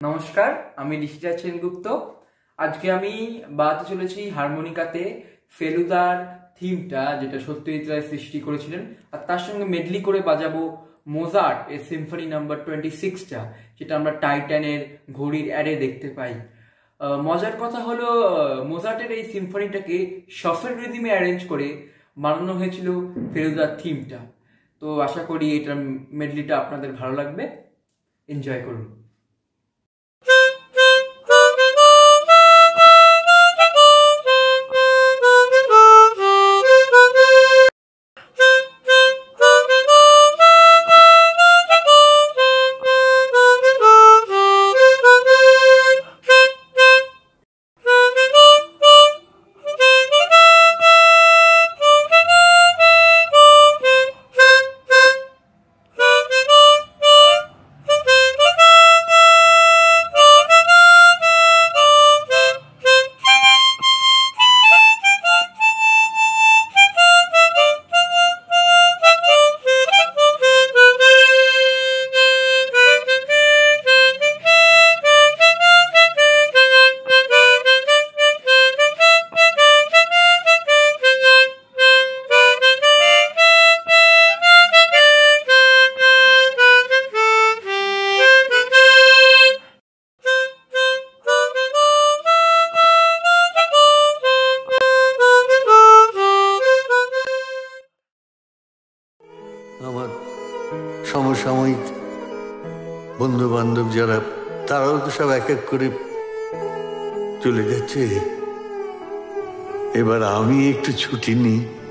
নমস্কার, আমি ঋষিরাজ সেনগুপ্ত। আজকে আমি বাজাতে চলেছি হারমোনিকাতে ফেলুদার থিমটা, যেটা সত্যজিৎ রায় সৃষ্টি করেছিলেন, আর তার সঙ্গে মেডলি করে বাজাবো মোজার্ট এর সিম্ফনি নাম্বার 26টা, যেটা আমরা টাইটানের ঘড়ির অ্যাডে দেখতে পাই। মজার কথা হলো, মোজার্টের এই সিম্ফনিটাকে শফেল রিদিমে অ্যারেঞ্জ করে বানানো হয়েছিল ফেলুদার থিমটা। তো আশা করি এটার মেডলিটা আপনাদের ভালো লাগবে, এনজয় করুন। আমার সমসাময়িক বন্ধু বান্ধব যারা, তারাও তো সব এক এক করে চলে যাচ্ছে। এবার আমি একটু ছুটি নিই।